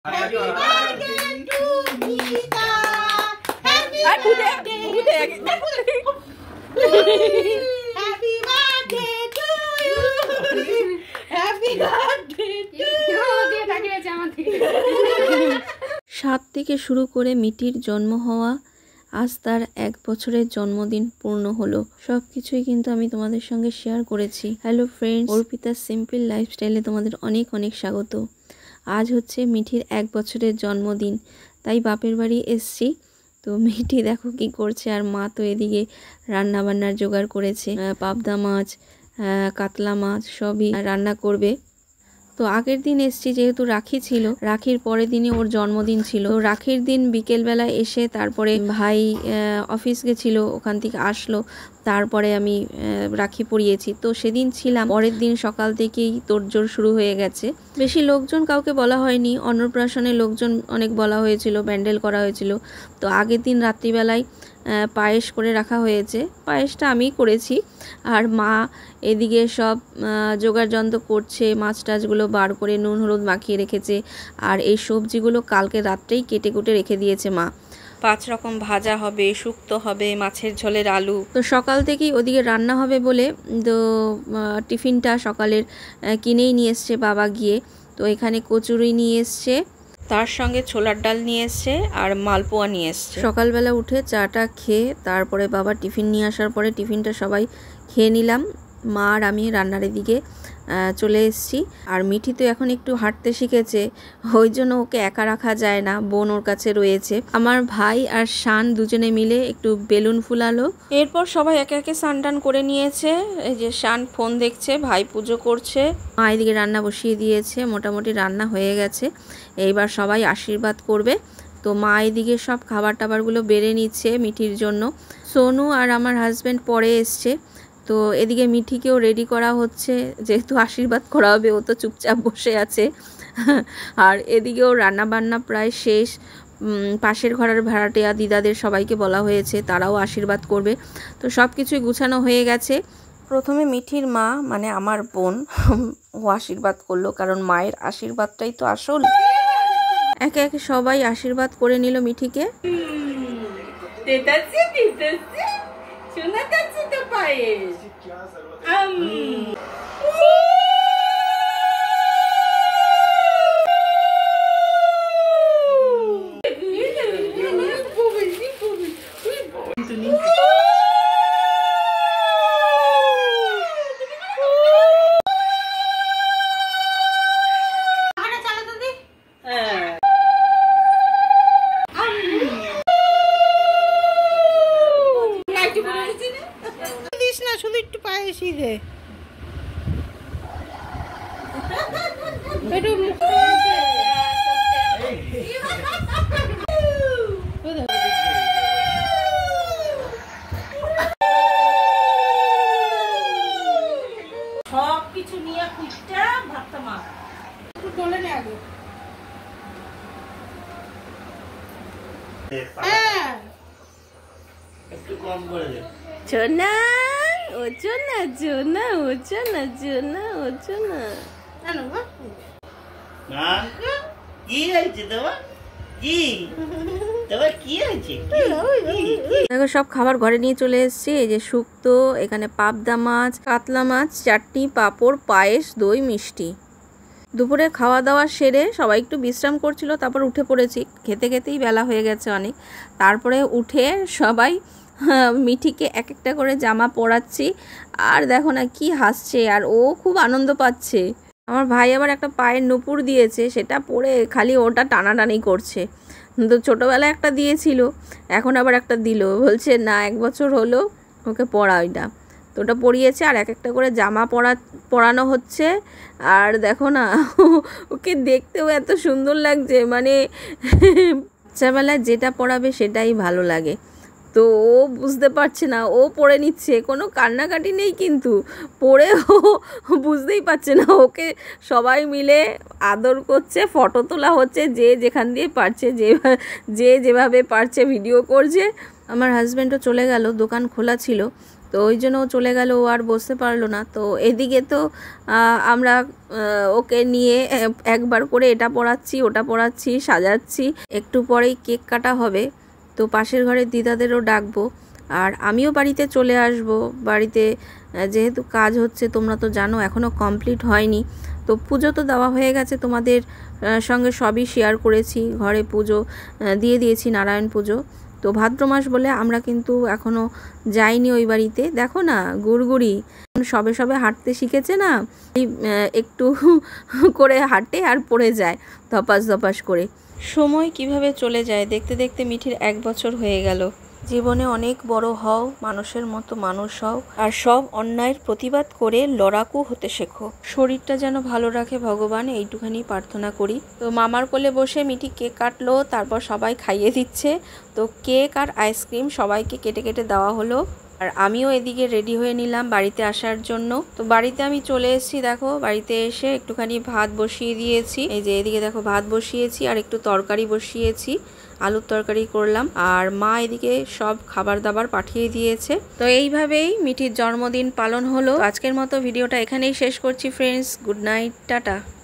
Happy birthday to Mita. Happy birthday. Happy birthday to you. Happy birthday to you. 7 থেকে শুরু করে মিটির জন্ম হওয়া, আজ তার 1 বছরের জন্মদিন পূর্ণ হলো। সবকিছুই কিন্তু আমি তোমাদের সঙ্গে শেয়ার করেছি। হ্যালো ফ্রেন্ডস, অর্পিতা সিম্পল লাইফস্টাইলে তোমাদের অনেক অনেক স্বাগত। আজ হচ্ছে মিঠির 1 বছরের জন্মদিন, তাই বাপের বাড়ি এসছি। তো মিঠি দেখো কি করছে, আর মা তো এদিকে রান্না বান্নার জোগাড় করেছে। পাবদা মাছ, কাতলা মাছ সবই রান্না করবে। তো আগের দিন এসছি, যেহেতু রাখি ছিল, রাখির পরের দিনই ওর জন্মদিন ছিল। তো রাখির দিন বিকেলবেলা এসে তারপরে ভাই অফিস গেছিল, ওখান থেকে আসলো, তারপরে আমি রাখি পরিয়েছি। তো সেদিন ছিলাম, পরের দিন সকাল থেকেই তোড়জোড় শুরু হয়ে গেছে। বেশি লোকজন কাউকে বলা হয়নি, অন্নপ্রাশনে লোকজন অনেক বলা হয়েছিল, প্যান্ডেল করা হয়েছিল। তো আগের দিন রাত্রিবেলায় পায়েস করে রাখা হয়েছে, পায়েসটা আমিই করেছি। আর মা এদিকে সব জোগাড়যন্ত্র করছে, মাছ টাছগুলো বার করে নুন হলুদ মাখিয়ে রেখেছে। আর এই সবজিগুলো কালকে রাত্রেই কেটে কুটে রেখে দিয়েছে মা। 5 রকম ভাজা হবে, শুক্তো হবে, মাছের ঝোলের আলু। তো সকাল থেকেই ওদিকে রান্না হবে বলে তো টিফিনটা সকালের কিনেই নিয়ে এসছে বাবা গিয়ে। তো এখানে কচুরি নিয়ে এসছে, তার সঙ্গে ছোলার ডাল নিয়ে এসছে আর মালপোয়া নিয়ে এসছে। সকালবেলা উঠে চাটা খেয়ে তারপরে বাবা টিফিন নিয়ে আসার পরে টিফিনটা সবাই খেয়ে নিলাম। মা আর আমি রান্নার দিকে চলে এসেছি। আর মিঠি তো এখন একটু হাঁটতে শিখেছে, ওই জন্য ওকে একা রাখা যায় না, বোন ওর কাছে রয়েছে। আমার ভাই আর শান দুজনে মিলে একটু বেলুন ফুলালো। এরপর সবাই একে একে স্নান টান করে নিয়েছে। এই যে শান ফোন দেখছে, ভাই পুজো করছে, মা এদিকে রান্না বসিয়ে দিয়েছে। মোটামুটি রান্না হয়ে গেছে, এইবার সবাই আশীর্বাদ করবে। তো মা এদিকে সব খাবার টাবারগুলো বেড়ে নিচ্ছে মিঠির জন্য। সোনু আর আমার হাজব্যান্ড পরে এসছে। তো এদিকে মিঠিকেও রেডি করা হচ্ছে, যেহেতু আশীর্বাদ করা হবে, ও তো চুপচাপ বসে আছে। আর এদিকেও রান্না বান্না প্রায় শেষ। পাশের ঘরের ভাড়াটিয়া দিদাদের সবাইকে বলা হয়েছে, তারাও আশীর্বাদ করবে। তো সব কিছুই গুছানো হয়ে গেছে। প্রথমে মিঠির মা মানে আমার বোন ও আশীর্বাদ করলো, কারণ মায়ের আশীর্বাদটাই তো আসল। একে একে সবাই আশীর্বাদ করে নিল মিঠিকে। শুধু একটু পায়েসি দে। সব কিছু নিয়ে কুইটা ভাতটা মা একটু তোলে নে আগে। একটু কম করে দে। চোনা ও চোনা, চোনা ও চোনা, চোনা ও চোনা। না কি হয়েছে তোমার? কি তোমার কি হয়েছে? দেখো সব খাবার ঘরে নিয়ে চলে এসেছি। এই যে শুক্তো, এখানে পাবদা মাছ, কাতলা মাছ, চাটনি, পাঁপড়, পায়েস, দই, মিষ্টি। দুপুরে খাওয়া দাওয়া সেরে সবাই একটু বিশ্রাম করছিল, তারপর উঠে পড়েছি। খেতে খেতেই বেলা হয়ে গেছে অনেক। তারপরে উঠে সবাই মিঠিকে এক একটা করে জামা পরাচ্ছি। আর দেখো না কি হাসছে, আর ও খুব আনন্দ পাচ্ছে। আমার ভাই আবার একটা পায়ের নুপুর দিয়েছে, সেটা পরে খালি ওটা টানাটানি করছে। তো ছোটোবেলায় একটা দিয়েছিল, এখন আবার একটা দিল, বলছে না 1 বছর হলো ওকে পরা ওইটা। তো ওটা পরিয়েছে, আর এক একটা করে জামা পরানো হচ্ছে। আর দেখো না ওকে দেখতেও এত সুন্দর লাগছে, মানে বাচ্চাবেলায় যেটা পরাবে সেটাই ভালো লাগে। তো ও বুঝতে পারছে না, ও পড়ে নিচ্ছে, কোনো কান্নাকাটি নেই, কিন্তু পড়ে ও বুঝতেই পারছে না। ওকে সবাই মিলে আদর করছে, ফটো তোলা হচ্ছে, যে যেখান দিয়ে পারছে, যে যেভাবে পারছে ভিডিও করছে। আমার হাজব্যান্ডও চলে গেল, দোকান খোলা ছিল। তো ওই জন্য ও চলে গেল, ও আর বসতে পারলো না। তো এদিকে তো আমরা ওকে নিয়ে একবার করে এটা পড়াচ্ছি ওটা পড়াচ্ছি সাজাচ্ছি। একটু পরেই কেক কাটা হবে, তো পাশের ঘরের দিদাদেরও ডাকবো, আর আমিও বাড়িতে চলে আসব। বাড়িতে যেহেতু কাজ হচ্ছে তোমরা তো জানো এখনও কমপ্লিট হয়নি। তো পুজো তো দেওয়া হয়ে গেছে, তোমাদের সঙ্গে সবই শেয়ার করেছি, ঘরে পুজো দিয়ে দিয়েছি, নারায়ণ পুজো। তো ভাদ্র মাস বলে আমরা কিন্তু এখনও যাইনি ওই বাড়িতে। দেখো না গুড়গুড়ি সবে সবে হাঁটতে শিখেছে না, একটু করে হাঁটে আর পড়ে যায় ধপাস ধপাস করে। সময় কিভাবে চলে যায়, দেখতে দেখতে মিঠির 1 বছর হয়ে গেল। জীবনে অনেক বড় হও, মানুষের মতো মানুষ হও, আর সব অন্যায়ের প্রতিবাদ করে লড়াকু হতে শেখো। শরীরটা যেন ভালো রাখে ভগবান, এইটুখানি প্রার্থনা করি। তো মামার কোলে বসে মিঠি কেক কাটলো, তারপর সবাই খাইয়ে দিচ্ছে। তো কেক আর আইসক্রিম সবাইকে কেটে কেটে দেওয়া হলো, আর আমিও এদিকে রেডি হয়ে নিলাম বাড়িতে আসার জন্য। তো বাড়িতে আমি চলে এসেছি, দেখো বাড়িতে এসে একটুখানি ভাত বসিয়ে দিয়েছি। এই যে এদিকে দেখো ভাত বসিয়েছি আর একটু তরকারি বসিয়েছি, আলুর তরকারি করলাম, আর মা এদিকে সব খাবার দাবার পাঠিয়ে দিয়েছে। তো এইভাবেই মিঠির জন্মদিন পালন হলো। আজকের মতো ভিডিওটা এখানেই শেষ করছি ফ্রেন্ডস, গুড নাইট, টাটা।